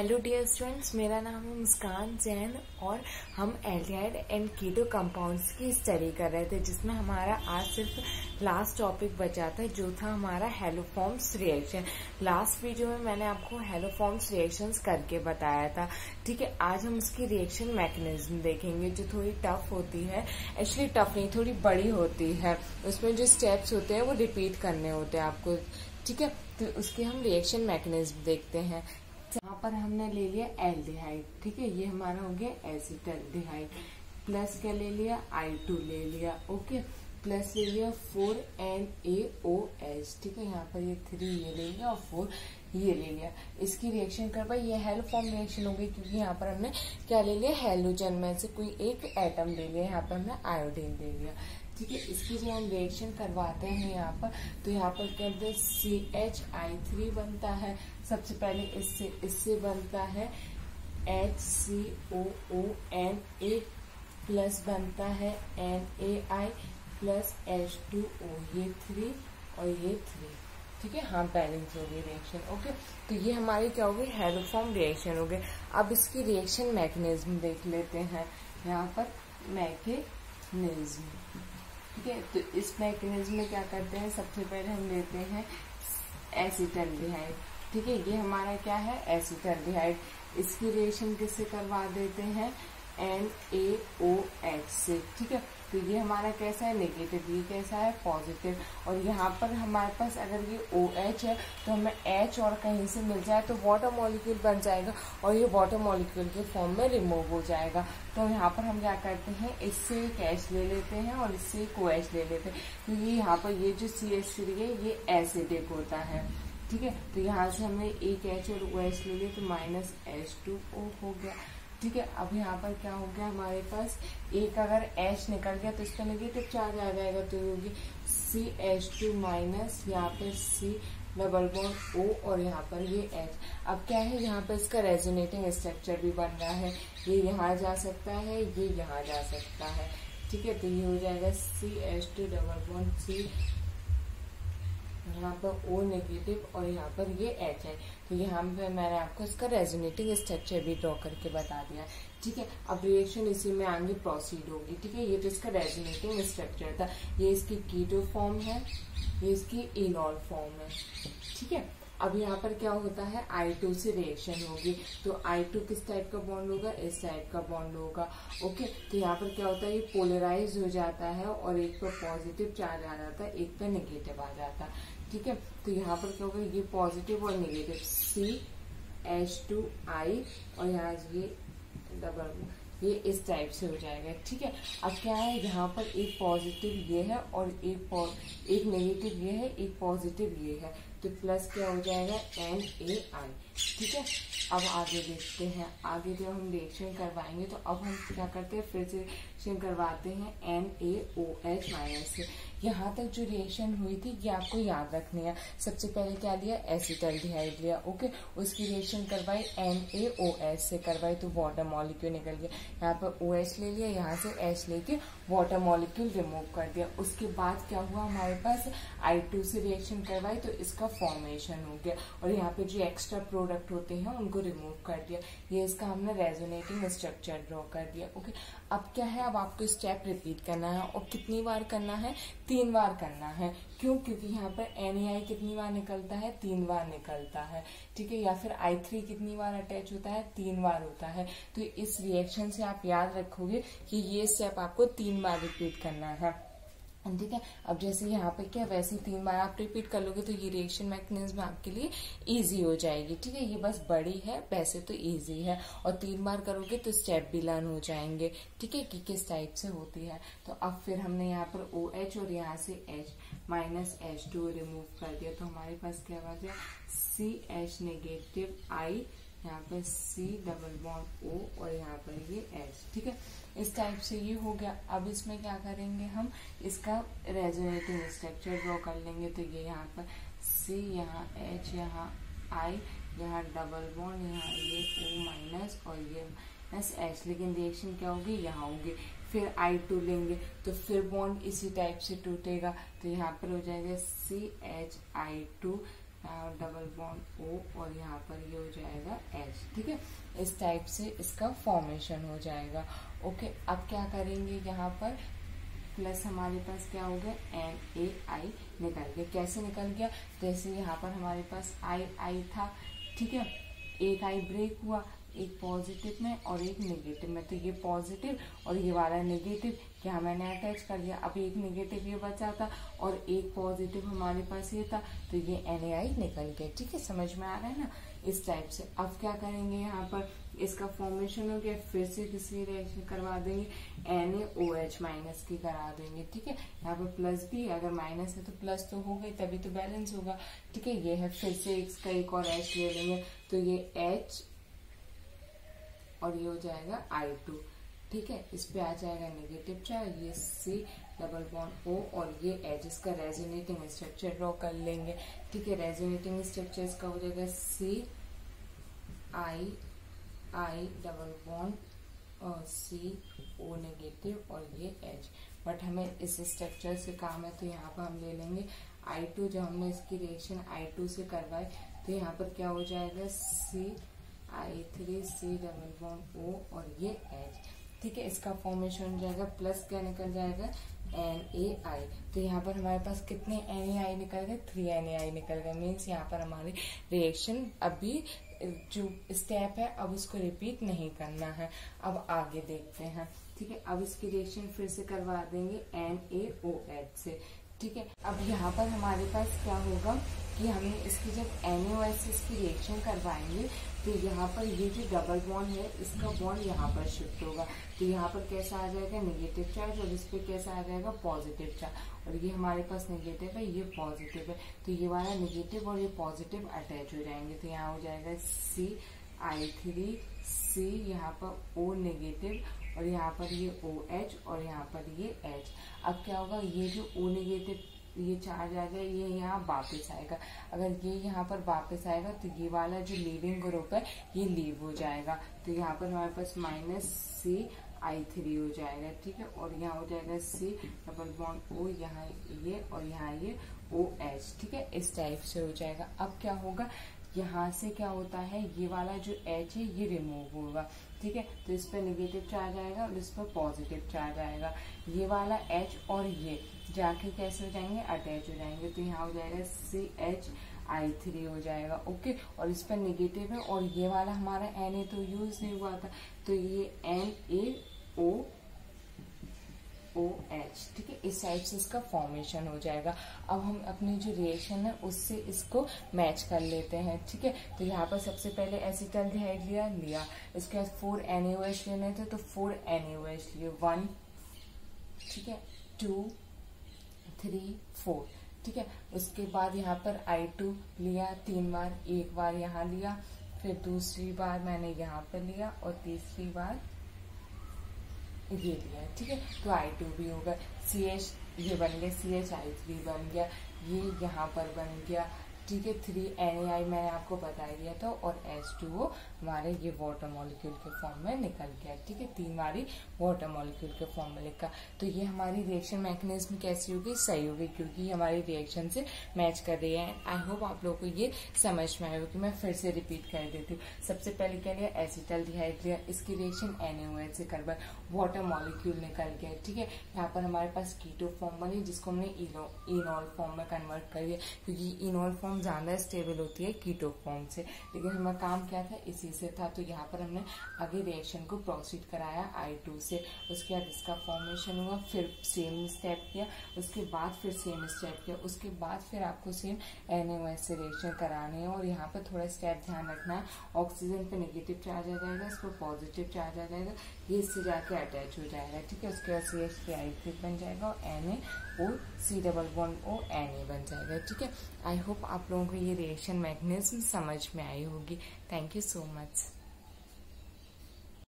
Hello dear students, मेरा नाम है मुस्कान जैन और हम एल्डिहाइड एंड कीटो कंपाउंड्स की स्टडी कर रहे थे, जिसमें हमारा आज सिर्फ लास्ट टॉपिक बचा था जो था हमारा हैलोफॉर्म्स रिएक्शन। लास्ट वीडियो में मैंने आपको हैलोफॉर्म्स रिएक्शंस करके बताया था। ठीक है, आज हम उसकी रिएक्शन मैकेनिज्म देखेंगे जो थोड़ी टफ होती है। एक्चुअली टफ नहीं, थोड़ी बड़ी होती है। उसमें जो स्टेप्स होते हैं वो रिपीट करने होते हैं आपको। ठीक है, तो उसके हम रिएक्शन मैकेनिज्म देखते हैं। यहाँ पर हमने ले लिया एल्डिहाइड। ठीक है, ये हमारा हो गया एसिटाल्डिहाइड। प्लस क्या ले लिया, I2 ले लिया। ओके, प्लस ले लिया 4NaOH। ठीक है, यहाँ पर ये 3 ये ले लिया और 4 ये ले लिया। इसकी रिएक्शन कर पाए, ये हेलोफॉर्म रिएक्शन हो गई क्योंकि यहाँ पर हमने क्या ले लिया, हेलोजन में से कोई एक एटम ले लिया। यहाँ पर हमने आयोडीन ले लिया। ठीक है, इसकी जो हम रिएक्शन करवाते हैं यहाँ पर, तो यहाँ पर कहते हैं CHI3 बनता है। सबसे पहले इससे बनता है HCOONA प्लस बनता है NaI प्लस H2O, ये 3 और ये 3। ठीक है, हाँ बैलेंस हो गई रिएक्शन। ओके, तो ये हमारी क्या हो गई, हेलोफॉर्म रिएक्शन हो गई। अब इसकी रिएक्शन मैकेनिज्म देख लेते हैं। यहाँ पर मैकेनिज्म, ठीक है, तो इस मैकेनिज्म में क्या करते हैं, सबसे पहले हम लेते हैं एसिटाल्डिहाइड। ठीक है, ये हमारा क्या है, एसिटाल्डिहाइड। इसकी रिएक्शन किससे करवा देते हैं, NaOH से। ठीक है, तो ये हमारा कैसा है, नेगेटिव, ये कैसा है, पॉजिटिव। और यहाँ पर हमारे पास अगर ये OH है तो हमें H और कहीं से मिल जाए तो वाटर मॉलिक्यूल बन जाएगा और ये वाटर मॉलिक्यूल के फॉर्म में रिमूव हो जाएगा। तो यहाँ पर हम क्या करते हैं, इससे एक H ले लेते हैं और इससे एक OH ले लेते हैं। तो ये यहाँ पर ये जो CH3 है ये एसिडिक होता है। ठीक है, तो यहाँ से हमने एक H और OH ले लिया तो -H2O हो गया। ठीक है, अब यहाँ पर क्या हो गया, हमारे पास एक अगर H निकल गया तो इसका नेगेटिव चार्ज आ जाएगा, तो ये होगी CH2 माइनस, यहाँ पे C डबल बॉन्ड O और यहाँ पर ये H। अब क्या है, यहाँ पर इसका रेजोनेटिंग स्ट्रक्चर भी बन रहा है। ये यहाँ जा सकता है, ये यहाँ जा सकता है। ठीक है, तो ये हो जाएगा CH2 डबल बॉन्ड C, यहाँ पर O नेगेटिव और यहाँ पर ये H है। तो यहाँ पे मैंने आपको इसका रेजोनेटिंग स्ट्रक्चर भी ड्रॉ करके बता दिया। ठीक है, अब रिएक्शन इसी में आगे प्रोसीड होगी। ठीक है, ये तो इसका रेजोनेटिंग स्ट्रक्चर था, ये इसकी कीटो फॉर्म है, ये इसकी इनॉल फॉर्म है। ठीक है, अब यहाँ पर क्या होता है, I2 से रिएक्शन होगी। तो I2 किस टाइप का बॉन्ड होगा, इस टाइप का बॉन्ड होगा। ओके, तो यहाँ पर क्या होता है, ये पोलराइज हो जाता है और एक पर पॉजिटिव चार्ज आ जाता है, एक पर नेगेटिव आ जाता है। ठीक है, तो यहाँ पर क्या होगा, ये पॉजिटिव और नेगेटिव CH2I और यहाँ ये डबल, ये इस टाइप से हो जाएगा। ठीक है, अब क्या है, यहाँ पर एक पॉजिटिव ये है और एक नेगेटिव ये है, एक पॉजिटिव ये है, तो प्लस क्या हो जाएगा, NaI। ठीक है, अब आगे देखते हैं। आगे जब हम रिएक्शन करवाएंगे तो अब हम क्या करते हैं, फिर से रिएक्शन करवाते हैं NaOH माइनस से। यहाँ तक जो रिएक्शन हुई थी ये आपको याद रखनी है। सबसे पहले क्या लिया, एसिटाल्डिहाइड लिया। ओके, उसकी रिएक्शन करवाई NaOH से करवाई तो वाटर मॉलिक्यूल निकल गया। यहाँ पर OH ले लिया, यहाँ से H लेके वाटर मॉलिक्यूल रिमूव कर दिया। उसके बाद क्या हुआ, हमारे पास I2 से रिएक्शन करवाई तो इसका फॉर्मेशन हो गया और यहाँ पे जो एक्स्ट्रा प्रोडक्ट होते हैं उनको रिमूव कर दिया। ये इसका हमने रेजोनेटिंग स्ट्रक्चर ड्रॉ कर दिया। ओके, अब क्या है, अब आपको स्टेप रिपीट करना है और कितनी बार करना है, 3 बार करना है। क्यों, क्योंकि यहाँ पर NaI कितनी बार निकलता है, 3 बार निकलता है। ठीक है, या फिर I3 कितनी बार अटैच होता है, 3 बार होता है। तो इस रिएक्शन से आप याद रखोगे कि ये स्टेप आपको 3 बार रिपीट करना है। ठीक है, अब जैसे यहाँ पे क्या, वैसे 3 बार आप रिपीट कर लोगे तो ये रिएक्शन मैकेनिज्म आपके लिए इजी हो जाएगी। ठीक है, ये बस बड़ी है, वैसे तो इजी है और 3 बार करोगे तो स्टेप भी लर्न हो जाएंगे। ठीक है, कि किस टाइप से होती है। तो अब फिर हमने यहाँ पर OH और यहाँ से H माइनस H2 रिमूव कर दिया तो हमारे पास क्या बचा, CH नेगेटिव I, यहाँ पर C डबल बॉन्ड O और यहाँ पर ये H। ठीक है, इस टाइप से ये हो गया। अब इसमें क्या करेंगे, हम इसका रेजोनेटिंग स्ट्रक्चर ड्रॉ कर लेंगे। तो ये यहाँ पर C, यहाँ H, यहाँ I, यहाँ डबल बॉन्ड, यहाँ ये O माइनस और ये माइनस H। लेकिन रिएक्शन क्या होगी, यहाँ होगी। फिर I2 लेंगे तो फिर बॉन्ड इसी टाइप से टूटेगा तो यहाँ पर हो जाएगा CHI2 डबल बॉन्ड O और यहाँ पर ये हो जाएगा H, ठीक है। इस टाइप से इसका फॉर्मेशन हो जाएगा। ओके, अब क्या करेंगे, यहाँ पर प्लस हमारे पास क्या हो गया, NaI निकल गया। कैसे निकल गया, जैसे यहाँ पर हमारे पास I था, ठीक है, एक I ब्रेक हुआ, एक पॉजिटिव में और एक नेगेटिव में, तो ये पॉजिटिव और ये वाला नेगेटिव यहाँ मैंने अटैच कर दिया। अब एक नेगेटिव ये बचा था और एक पॉजिटिव हमारे पास ये था, तो ये NaI निकल गया, ठीक है। समझ में आ रहा है ना, इस टाइप से। अब क्या करेंगे, यहाँ पर इसका फॉर्मेशन हो गया, फिर से किसी रिएक्शन करवा देंगे, NaOH माइनस की करा देंगे, ठीक है। यहाँ पर प्लस भी, अगर माइनस है तो प्लस तो हो गई, तभी तो बैलेंस होगा, ठीक है। ये है, फिर से इसका एक और H ले लेंगे, तो ये H और ये हो जाएगा I2, ठीक है। इस पे आ जाएगा नेगेटिव चार्ज, ये C डबल बॉन्ड O और ये H, इसका रेजोनेटिंग स्ट्रक्चर ड्रॉ कर लेंगे, ठीक है। रेजोनेटिंग स्ट्रक्चर इसका हो जाएगा CI double bond CO negative और ये H। बट हमें इस स्ट्रक्चर से काम है, तो यहाँ पर हम ले लेंगे I2। जब हमने इसकी रिएक्शन I2 से करवाए, तो यहाँ पर क्या हो जाएगा, CI3C डबल बॉन्ड O और ये H, ठीक है। इसका फॉर्मेशन हो जाएगा, प्लस क्या निकल जाएगा, NaI। तो यहाँ पर हमारे पास कितने NaI निकल गए, 3 NaI निकल गए। मीन्स यहाँ पर हमारी रिएक्शन अभी जो स्टेप है अब उसको रिपीट नहीं करना है। अब आगे देखते हैं, ठीक है। अब इसकी रिएक्शन फिर से करवा देंगे NaOH से, ठीक है। अब यहाँ पर हमारे पास क्या होगा कि हमने इसकी जब NaOH से इसकी रिएक्शन करवाएंगे, तो यहाँ पर ये जो डबल बॉन्ड है इसका बॉन्ड यहाँ पर शिफ्ट होगा, तो यहाँ पर कैसा आ जाएगा, नेगेटिव चार्ज, और इस पे कैसा आ जाएगा, पॉजिटिव चार्ज। और ये हमारे पास नेगेटिव है, ये पॉजिटिव है, तो ये वाला नेगेटिव और ये पॉजिटिव अटैच हो जाएंगे, तो यहाँ हो जाएगा CI3C, यहाँ पर O नेगेटिव और यहाँ पर ये OH और यहाँ पर ये H। अब क्या होगा, ये जो O नेगेटिव ये चार्ज आ गया, ये यहाँ वापस आएगा। अगर ये यहाँ पर वापस आएगा, तो ये वाला जो लीविंग ग्रुप है ये लीव हो जाएगा, तो यहाँ पर हमारे पास -CI3 हो जाएगा, ठीक है। और यहाँ हो जाएगा C डबल बॉन्ड O, यहाँ ये और यहाँ ये OH, ठीक है। इस टाइप से हो जाएगा। अब क्या होगा, यहाँ से क्या होता है, ये वाला जो H है ये रिमूव होगा, ठीक है। तो इस पर नेगेटिव चार्ज आएगा और इस पर पॉजिटिव चार्ज आएगा। ये वाला H और ये जाके कैसे हो जाएंगे, अटैच हो जाएंगे, तो यहाँ हो जाएगा CHI3 हो जाएगा, ओके। और इस पर नेगेटिव है और ये वाला हमारा Na तो यूज नहीं हुआ था, तो ये NaOH, ठीक है। इस टाइप से इसका फॉर्मेशन हो जाएगा। अब हम अपनी जो रिएक्शन है उससे इसको मैच कर लेते हैं, ठीक है। तो यहाँ पर सबसे पहले एसिटाल्डिहाइड लिया, इसके बाद 4 NaOH लेने थे, तो 4 NaOH लिए, 1, ठीक है, 2, 3, 4, ठीक है। उसके बाद यहाँ पर I2 लिया 3 बार, एक बार यहाँ लिया, फिर दूसरी बार मैंने यहाँ पर लिया और तीसरी बार ये लिया, ठीक है। तो I2 भी होगा, CH ये बन गया, CHI3 बन गया, ये यहाँ पर बन गया, ठीक है। 3 NaI मैंने आपको बता दिया था, और H2O हमारे ये वाटर मॉलिक्यूल के फॉर्म में निकल गया, ठीक है। 3 बारी वाटर मॉलिक्यूल के फॉर्म में लिखा, तो ये हमारी रिएक्शन मैकेनिज्म कैसी होगी, सही होगी, क्योंकि हमारी रिएक्शन से मैच कर रही है। आई होप आप लोगों को ये समझ में आया होगी। मैं फिर से रिपीट कर देती हूँ। सबसे पहले क्या लिया, एसिटाल्डिहाइड लिया, इसकी रिएक्शन NaOH से करवाई, वाटर मॉलिक्यूल निकल गया, ठीक है। यहाँ पर हमारे पास कीटो फॉर्म बनी, जिसको हमने इनॉल फॉर्म में कन्वर्ट कर दिया, क्योंकि इनॉल फॉर्म ज्यादा स्टेबल होती है कीटो फॉर्म से। लेकिन हमारा काम क्या था, इसी से था, तो यहाँ पर हमने आगे रिएक्शन को प्रोसीड कराया I2 से। उसके बाद इसका फॉर्मेशन हुआ, फिर सेम स्टेप किया, उसके बाद फिर सेम स्टेप किया, उसके बाद फिर आपको सेम NaOH से रिएक्शन कराने हैं। और यहाँ पर थोड़ा स्टेप ध्यान रखना है, ऑक्सीजन पे नेगेटिव चार्ज आ जाएगा, इस पर पॉजिटिव चार्ज आ जाएगा, ये इससे जाके अटैच हो जाएगा, ठीक है। उसके बाद CH3I3 बन जाएगा और NaOC double bond O Na बन जाएगा, ठीक है। आई होप आप लोगों को ये रिएक्शन मैकेनिज्म समझ में आई होगी। Thank you so much.